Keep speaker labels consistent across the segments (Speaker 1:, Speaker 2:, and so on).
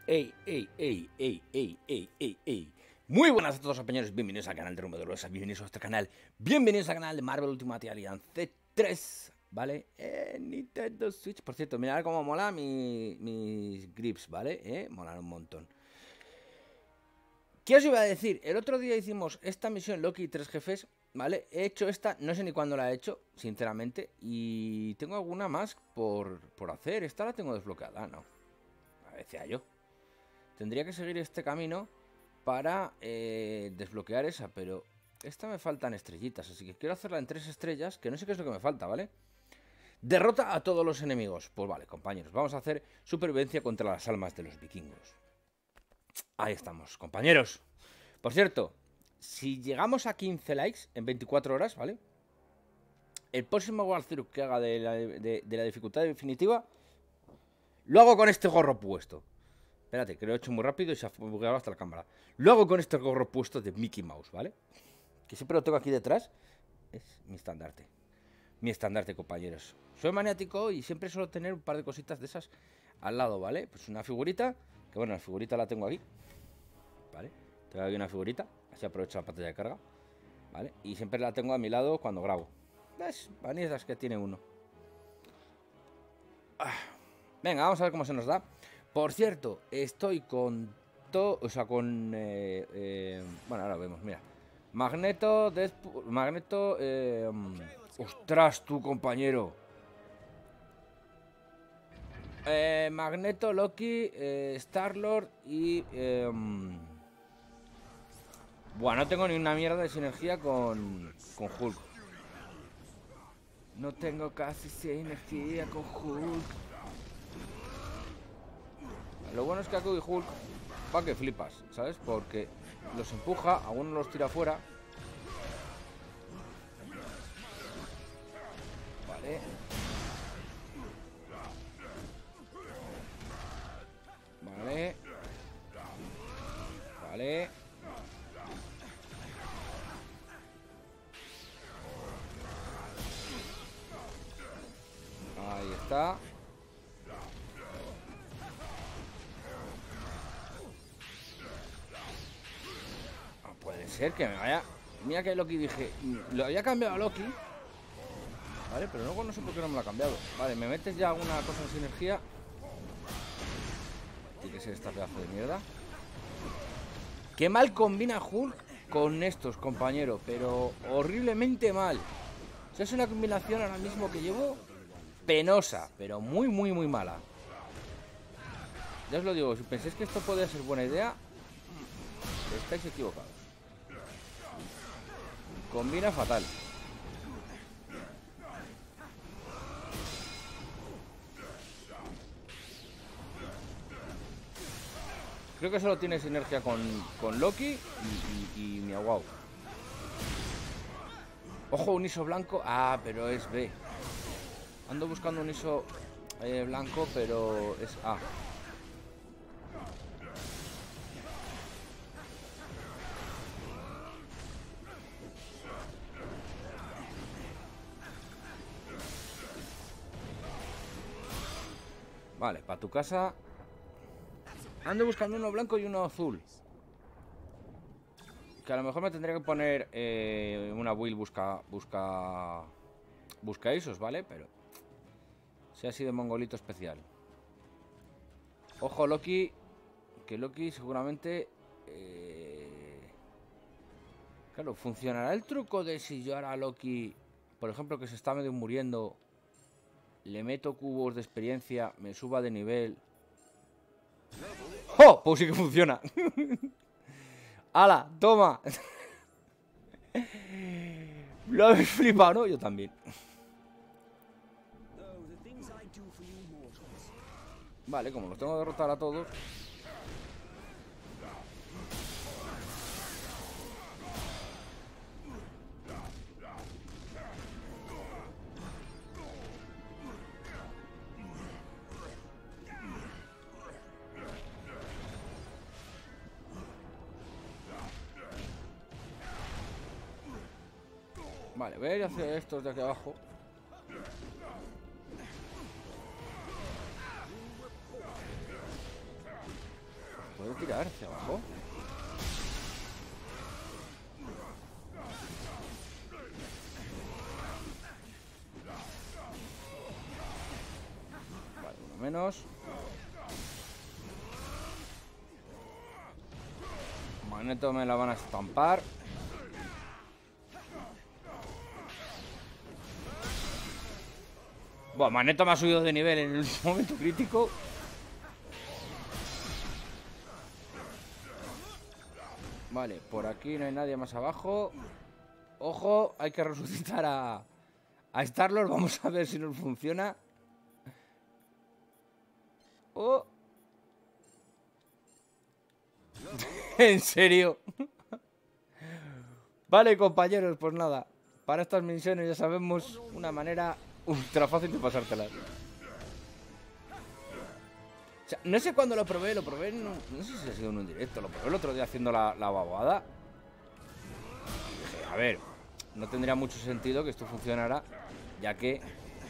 Speaker 1: Ey, ey, ey, ey, ey, ey, ey, ey. Muy buenas a todos, compañeros. Bienvenidos al canal de Rumbo de Rosa. Bienvenidos a nuestro canal. Bienvenidos al canal de Marvel Ultimate Alliance 3. ¿Vale? Nintendo Switch. Por cierto, mirad cómo mola mis grips, ¿vale? Molan un montón. ¿Qué os iba a decir? El otro día hicimos esta misión Loki y 3 jefes, ¿vale? He hecho esta, no sé ni cuándo la he hecho, sinceramente. Y tengo alguna más por hacer. Esta la tengo desbloqueada, ¿no? Decía yo. Tendría que seguir este camino para desbloquear esa, pero esta me faltan estrellitas, así que quiero hacerla en 3 estrellas, que no sé qué es lo que me falta, ¿vale? Derrota a todos los enemigos. Pues vale, compañeros, vamos a hacer supervivencia contra las almas de los vikingos. Ahí estamos, compañeros. Por cierto, si llegamos a 15 likes en 24 horas, ¿vale? El próximo walkthrough que haga de la dificultad definitiva lo hago con este gorro puesto. Espérate, que lo he hecho muy rápido y se ha bugueado hasta la cámara. Lo hago con este gorro puesto de Mickey Mouse, ¿vale? Que siempre lo tengo aquí detrás. Es mi estandarte. Mi estandarte, compañeros. Soy maniático y siempre suelo tener un par de cositas de esas al lado, ¿vale? Pues una figurita, que bueno, la figurita la tengo aquí, ¿vale? Tengo aquí una figurita, así aprovecho la pantalla de carga, ¿vale? Y siempre la tengo a mi lado cuando grabo. Las vanidades que tiene uno. Venga, vamos a ver cómo se nos da. Por cierto, estoy con todo, o sea, con bueno, ahora vemos, mira. Magneto, Deadpool, Magneto, ostras, tu compañero. Magneto, Loki, Star-Lord y bueno, no tengo ni una mierda de sinergia con Hulk. No tengo casi sinergia con Hulk. Lo bueno es que Aku y Hulk va que flipas, ¿sabes? Porque los empuja, a uno los tira fuera. Vale. Vale. Vale. Ahí está. Puede ser que me vaya... Mira que Loki dije... Lo había cambiado a Loki. Vale, pero luego no sé por qué no me lo ha cambiado. Vale, me metes ya alguna cosa de sinergia. Tiene que ser esta pedazo de mierda. Qué mal combina Hulk con estos, compañero. Pero horriblemente mal. O sea, es una combinación ahora mismo que llevo penosa. Pero muy, muy, muy mala. Ya os lo digo, si pensáis que esto podría ser buena idea, estáis equivocados. Combina fatal. Creo que solo tiene sinergia con Loki y Miau. Ojo, un ISO blanco. Ah, pero es B. Ando buscando un ISO blanco, pero es A. Vale, para tu casa. Ando buscando uno blanco y uno azul. Que a lo mejor me tendría que poner una build busca ISOs, ¿vale? Pero sea así de mongolito especial. Ojo, Loki. Que Loki seguramente... Claro, ¿funcionará el truco de si yo ahora a Loki, por ejemplo, que se está medio muriendo, le meto cubos de experiencia, me suba de nivel? ¡Oh! Pues sí que funciona. ¡Hala! ¡Toma! Lo habéis flipado, ¿no? Yo también. Vale, como los tengo que derrotar a todos. Vale, voy a ir hacia estos de aquí abajo. tirar hacia abajo. Vale, uno menos. Magneto me la van a estampar. Bueno, Magneto me ha subido de nivel en el momento crítico. Vale, por aquí no hay nadie más abajo. Ojo, hay que resucitar a Star-Lord. Vamos a ver si nos funciona. Oh. ¿En serio? Vale, compañeros, pues nada. Para estas misiones ya sabemos una manera ultra fácil de pasártelas. O sea, no sé cuándo lo probé en no sé si ha sido en un directo. Lo probé el otro día haciendo la babada. Dije, a ver, no tendría mucho sentido que esto funcionara, ya que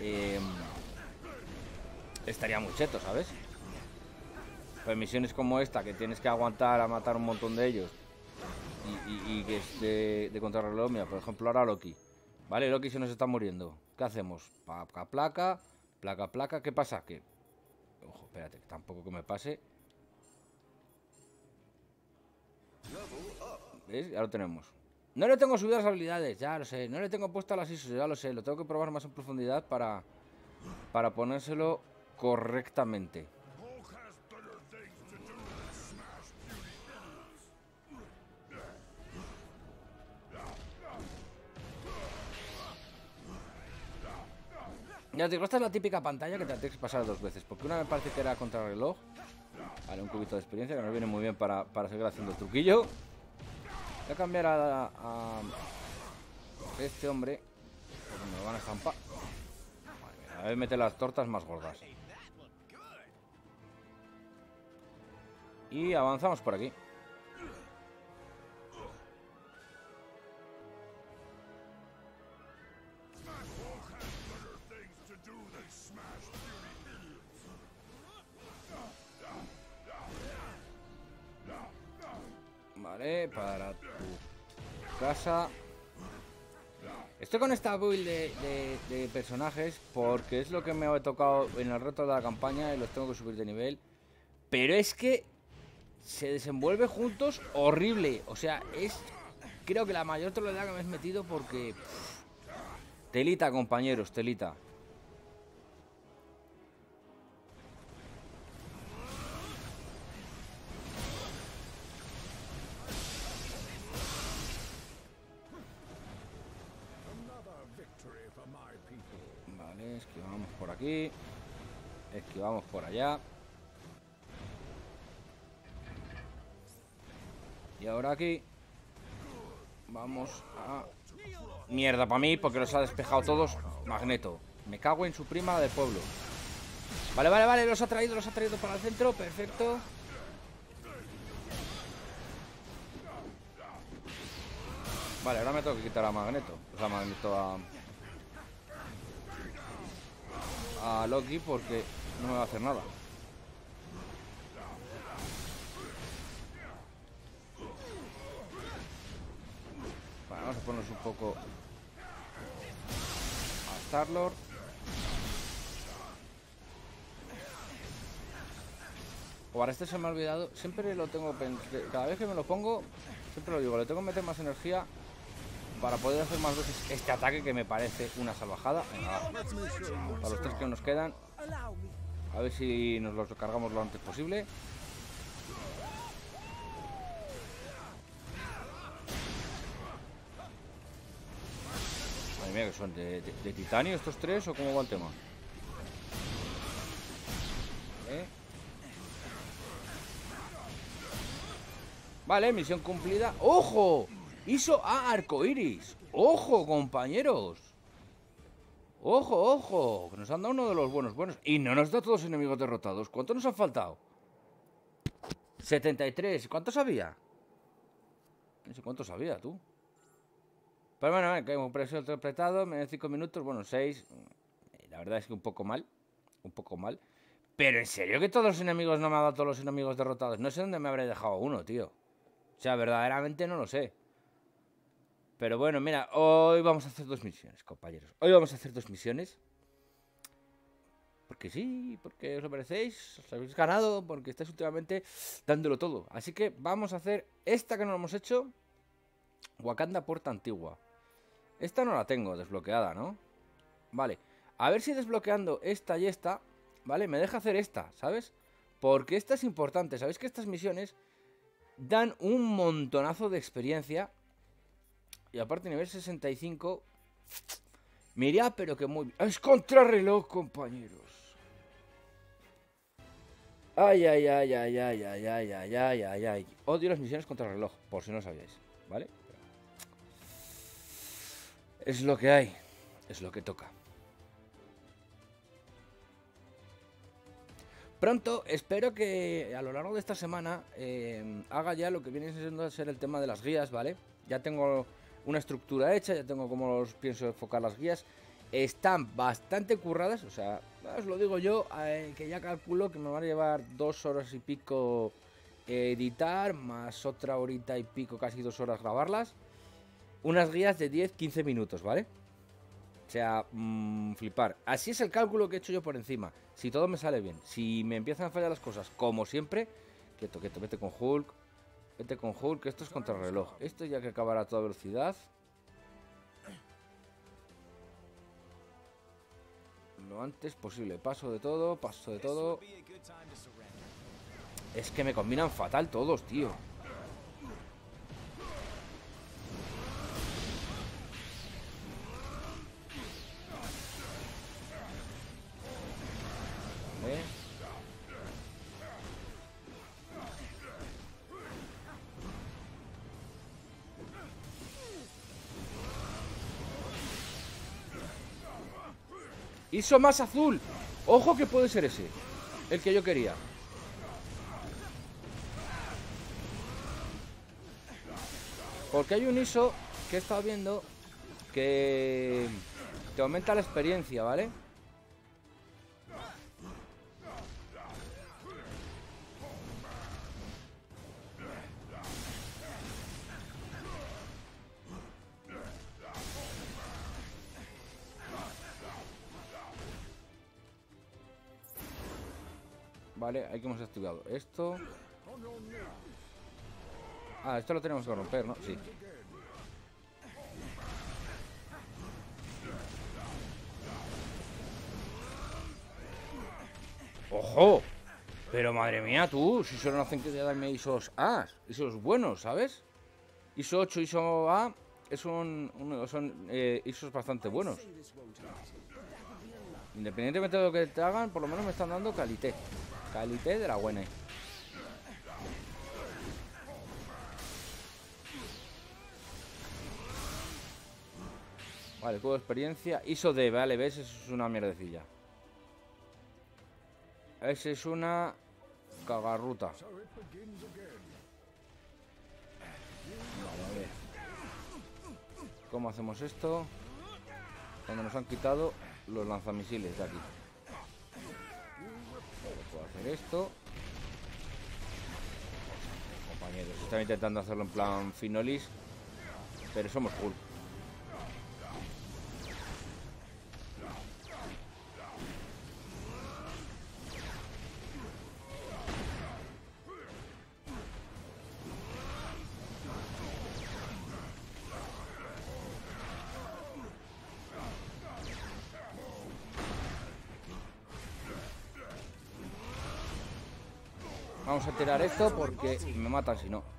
Speaker 1: estaría muy cheto, ¿sabes? Pues misiones como esta, que tienes que aguantar a matar un montón de ellos y que es de contrarreloj. Mira, por ejemplo, ahora Loki. Vale, Loki se nos está muriendo. ¿Qué hacemos? Placa. ¿Qué pasa? Que... Ojo, espérate, tampoco que me pase. ¿Ves? Ya lo tenemos. No le tengo subidas las habilidades, ya lo sé. No le tengo puesto las ISOs, ya lo sé. Lo tengo que probar más en profundidad para ponérselo correctamente. Ya te digo, esta es la típica pantalla que te la tienes que pasar 2 veces. Porque una me parece que era contrarreloj. Vale, un cubito de experiencia que nos viene muy bien para seguir haciendo el truquillo. Voy a cambiar a este hombre, porque me lo van a estampar. Vale, a ver, mete las tortas más gordas. Y avanzamos por aquí. Vale, para tu casa. Estoy con esta build de personajes porque es lo que me ha tocado en el reto de la campaña y los tengo que subir de nivel. Pero es que se desenvuelve juntos horrible. O sea, es creo que la mayor troleada que me has metido porque... Telita, compañeros, telita. Vale, esquivamos por aquí. Esquivamos por allá. Y ahora aquí vamos a... Mierda para mí, porque los ha despejado todos Magneto. Me cago en su prima de pueblo. Vale, los ha traído para el centro, perfecto. Vale, ahora me tengo que quitar a Magneto. O sea, Magneto a Loki, porque no me va a hacer nada. Vale, vamos a ponernos un poco a Star-Lord. Ahora este se me ha olvidado. Siempre lo tengo... Cada vez que me lo pongo, siempre lo digo, le tengo que meter más energía para poder hacer más veces este ataque que me parece una salvajada. Venga, va. Para los 3 que nos quedan. A ver si nos los cargamos lo antes posible. Madre mía, que son de titanio estos 3 o cómo va el tema. Vale, misión cumplida. ¡Ojo! Hizo a arcoiris. ¡Ojo, compañeros! ¡Ojo! Que nos han dado uno de los buenos. Y no nos da todos enemigos derrotados. ¿Cuántos nos han faltado? 73. ¿Cuántos había? No sé cuántos había, tú. Pero bueno, que hemos preso interpretado. Menos 5 minutos. Bueno, 6. La verdad es que un poco mal. Pero en serio que todos los enemigos no me ha dado todos los enemigos derrotados. No sé dónde me habré dejado uno, tío. O sea, verdaderamente no lo sé. Pero bueno, mira, hoy vamos a hacer 2 misiones, compañeros. Hoy vamos a hacer 2 misiones. Porque sí, porque os lo merecéis, os habéis ganado, porque estáis últimamente dándolo todo. Así que vamos a hacer esta que no hemos hecho. Wakanda Puerta Antigua. Esta no la tengo desbloqueada, ¿no? Vale, a ver si desbloqueando esta y esta, ¿vale? Me deja hacer esta, ¿sabes? Porque esta es importante, ¿sabéis que estas misiones dan un montonazo de experiencia? Y aparte nivel 65... Mira, pero que muy... ¡Es contrarreloj, compañeros! Ay, ay, ay, ay, ay, ay, ay, ay, ay, ay, ay. Odio las misiones contrarreloj, por si no sabíais, ¿vale? Es lo que hay, es lo que toca. Pronto, espero que a lo largo de esta semana haga ya lo que viene siendo a ser el tema de las guías, ¿vale? Ya tengo una estructura hecha, ya tengo cómo los pienso enfocar las guías. Están bastante curradas, o sea, os lo digo yo, que ya calculo que me van a llevar 2 horas y pico editar, más otra horita y pico, casi 2 horas grabarlas. Unas guías de 10-15 minutos, ¿vale? O sea, flipar. Así es el cálculo que he hecho yo por encima. Si todo me sale bien. Si me empiezan a fallar las cosas, como siempre. Quieto, quieto, vete con Hulk. Vete con Hulk, esto es contrarreloj. Esto ya que acabará a toda velocidad. Lo antes posible. Paso de todo, paso de todo. Es que me combinan fatal todos, tío. ISO más azul. Ojo que puede ser ese. El que yo quería. Porque hay un ISO que he estado viendo que te aumenta la experiencia, ¿vale? Vale, aquí hemos activado esto. Ah, esto lo tenemos que romper, ¿no? Sí. ¡Ojo! Pero madre mía, tú, si solo hacen que darme ISOs A, ISOs buenos, ¿sabes? ISO 8, ISO A son ISOs bastante buenos. Independientemente de lo que te hagan, por lo menos me están dando calité. Calité de la buena. Vale, cubo de experiencia. ISO D, vale, ¿ves? Eso es una mierdecilla. Esa es una cagarruta. Vale, a ver. ¿Cómo hacemos esto? Cuando nos han quitado los lanzamisiles de aquí. Vale, puedo hacer esto. Compañeros, están intentando hacerlo en plan Finolis, pero somos Hulk. Vamos a tirar esto porque me matan si no.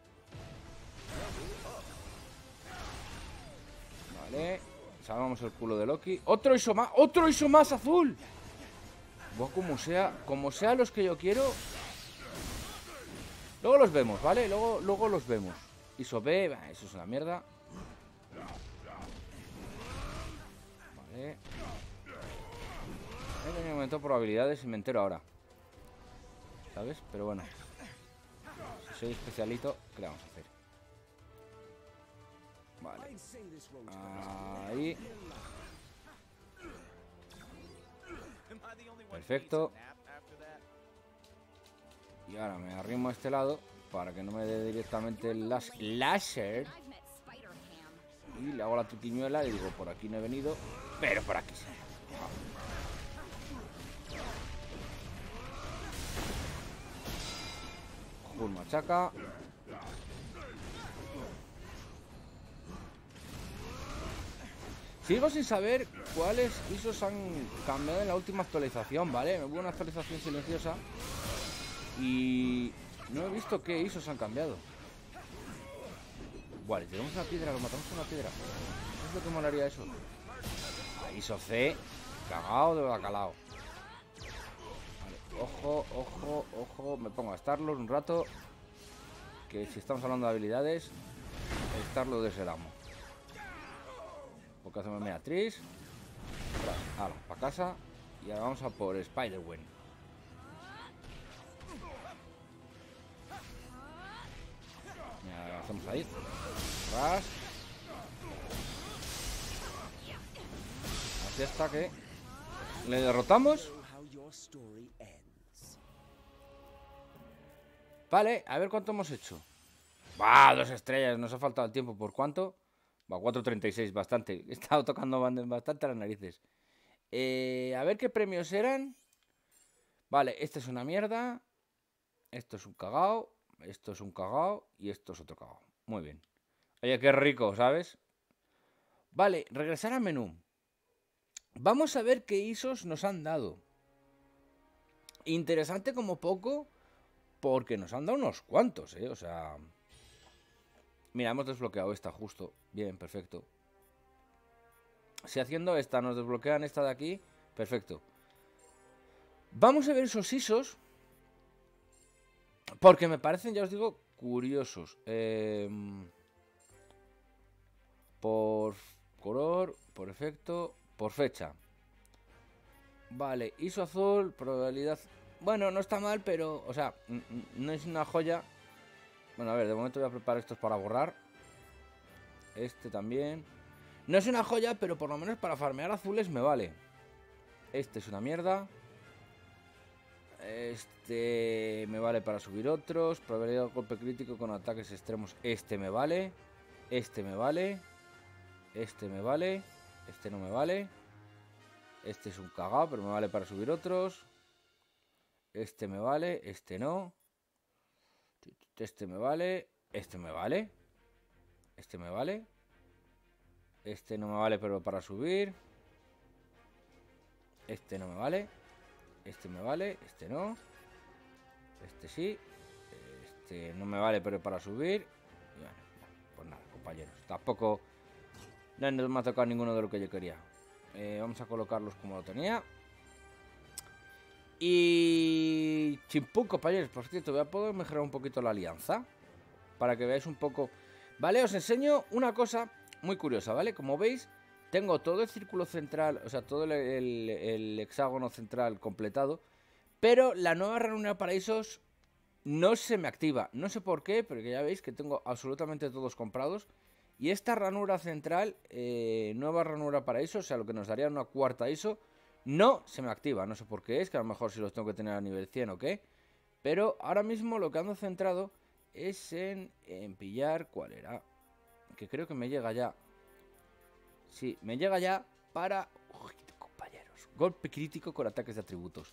Speaker 1: Vale. Salvamos el culo de Loki. ¡Otro ISO más! ¡Otro ISO más azul! Buah, como sea los que yo quiero. Luego los vemos, ¿vale? Luego los vemos. ISO B, bah, eso es una mierda. Vale. He tenido un momento de probabilidades y me entero ahora, ¿sabes? Pero bueno, si soy especialito, ¿qué le vamos a hacer? Vale. Ahí. Perfecto. Y ahora me arrimo a este lado para que no me dé directamente el láser. Y le hago la triquiñuela y digo, por aquí no he venido, pero por aquí sí. Full machaca. Sigo sin saber cuáles ISOs han cambiado en la última actualización, ¿vale? Hubo una actualización silenciosa y no he visto qué ISOs han cambiado. Vale, tenemos una piedra, lo matamos con una piedra. ¿Qué es lo que molaría eso? ISO C, cagado de bacalao. Vale, ojo, ojo, ojo. Me pongo a Starlord un rato. Que si estamos hablando de habilidades, Starlord es el amo. Porque hacemos Meatriz. Ahora, para casa. Y ahora vamos a por Spider-Gwen. Mira, hacemos ahí. Ras. Así está que le derrotamos. Vale, a ver cuánto hemos hecho. ¡Bah! 2 estrellas, nos ha faltado el tiempo. ¿Por cuánto? Va, 4.36, bastante. He estado tocando bastante las narices. A ver qué premios eran. Vale, este es una mierda. Esto es un cagao. Esto es un cagao. Y esto es otro cagao. Muy bien. Oye, qué rico, ¿sabes? Vale, regresar al menú. Vamos a ver qué ISOs nos han dado. Interesante como poco, porque nos han dado unos cuantos, ¿eh? O sea... Mira, hemos desbloqueado esta justo. Bien, perfecto. Si haciendo esta nos desbloquean esta de aquí, perfecto. Vamos a ver esos ISOs, porque me parecen, ya os digo, curiosos. Por color, por efecto, por fecha. Vale, ISO azul, probabilidad... Bueno, no está mal, pero, o sea, no es una joya. Bueno, a ver, de momento voy a preparar estos para borrar. Este también. No es una joya, pero por lo menos para farmear azules me vale. Este es una mierda. Este me vale para subir otros. Probabilidad de golpe crítico con ataques extremos. Este me vale. Este me vale. Este me vale. Este no me vale. Este es un cagao, pero me vale para subir otros. Este me vale. Este no. Este me vale. Este me vale. Este me vale. Este no me vale, pero para subir. Este no me vale. Este me vale. Este no. Este sí. Este no me vale, pero para subir. Y bueno, pues nada, compañeros. Tampoco no me ha tocado ninguno de lo que yo quería. Vamos a colocarlos como lo tenía. Y... chimpún, compañeros. Por cierto, voy a poder mejorar un poquito la alianza. Para que veáis un poco... Vale, os enseño una cosa muy curiosa, ¿vale? Como veis, tengo todo el círculo central, o sea, todo el hexágono central completado. Pero la nueva ranura de paraísos no se me activa. No sé por qué, pero ya veis que tengo absolutamente todos comprados. Y esta ranura central, nueva ranura paraísos, o sea, lo que nos daría una cuarta ISO, no se me activa. No sé por qué es, que a lo mejor si los tengo que tener a nivel 100 o qué. Pero ahora mismo lo que ando centrado es en pillar... ¿Cuál era? Que creo que me llega ya. Sí, me llega ya para... Ojito, compañeros. Golpe crítico con ataques de atributos.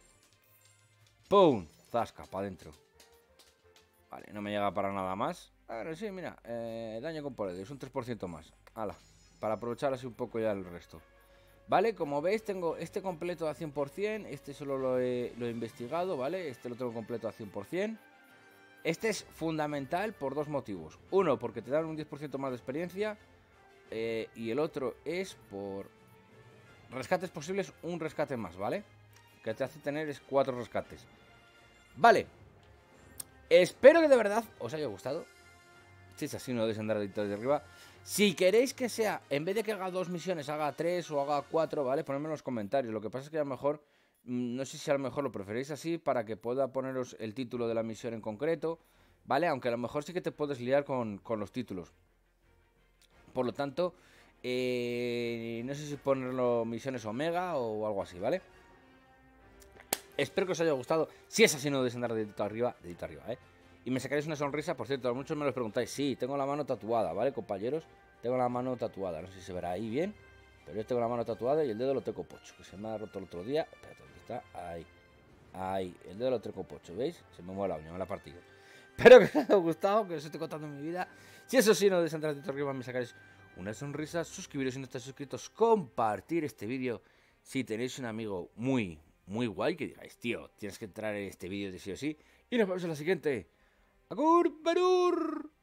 Speaker 1: ¡Pum! Zasca, para adentro. Vale, no me llega para nada más. Ahora sí, mira. Daño con poder, es un 3% más. Hala, para aprovechar así un poco ya el resto. Vale, como veis tengo este completo a 100%. Este solo lo he investigado, ¿vale? Este lo tengo completo a 100%. Este es fundamental por dos motivos. Uno, porque te dan un 10% más de experiencia. Y el otro es por rescates posibles, un rescate más, ¿vale? Que te hace tener es 4 rescates. Vale. Espero que de verdad os haya gustado. Si es así, no debéis andar de arriba. Si queréis que sea, en vez de que haga 2 misiones, haga 3 o haga 4, ¿vale? Ponedme en los comentarios. Lo que pasa es que a lo mejor... No sé si a lo mejor lo preferéis así para que pueda poneros el título de la misión en concreto, ¿vale? Aunque a lo mejor sí que te puedes liar con los títulos. Por lo tanto, no sé si ponerlo misiones omega o algo así, ¿vale? Espero que os haya gustado. Si es así, no dudéis en dar dedito arriba, ¿eh? Y me sacaréis una sonrisa, por cierto, muchos me lo preguntáis. Sí, tengo la mano tatuada, ¿vale, compañeros? Tengo la mano tatuada, no sé si se verá ahí bien, pero yo tengo la mano tatuada y el dedo lo tengo pocho, que se me ha roto el otro día. Espérate, ¿dónde está? Ahí. Ahí, el dedo lo tengo pocho, ¿veis? Se me mueve la uña, me la ha partido. Espero que os haya gustado, que os esté contando mi vida. Si eso sí, no dudéis en dar dedito arriba, me sacaréis una sonrisa, suscribiros si no estáis suscritos, compartir este vídeo si tenéis un amigo muy guay que digáis, tío, tienes que entrar en este vídeo de sí o sí. Y nos vemos en la siguiente. ¡Agur, Perur!